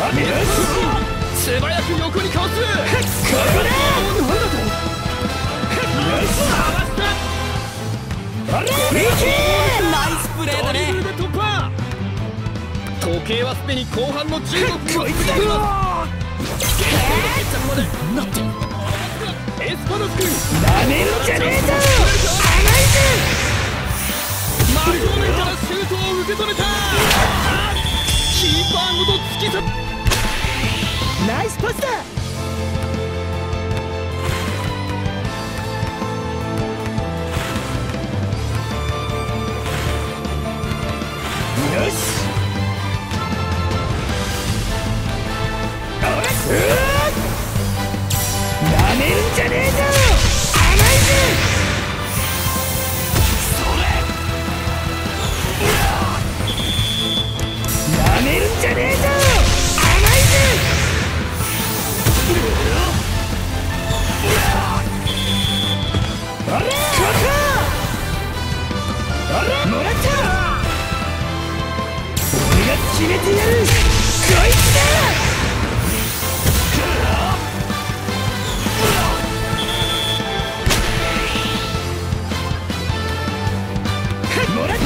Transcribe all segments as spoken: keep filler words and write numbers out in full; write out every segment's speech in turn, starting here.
素早く横にかわす。ここでなんだと。ナイスプレーだね。時計はすでに後半のじゅうごふんを過ぎています。なってエスパドス君なめるんじゃねえぞ。甘いぜ。真正面からシュートを受け止めた。キーパーごと突き刺す。ナイスパスだ。よし。なめるんじゃねえぞ。甘いぜ。それ。なめるんじゃねえぞ。甘いぜ。あれ。ここ。あれ。もらった。俺が決めてやる。こいつだ。もらった。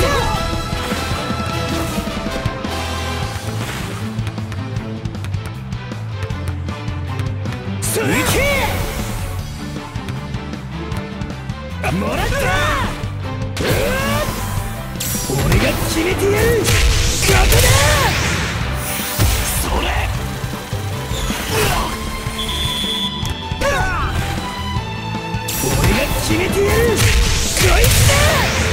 それ。もらった。俺が決めてやる。ここだ。それ。俺が決めてやる。こいつだ。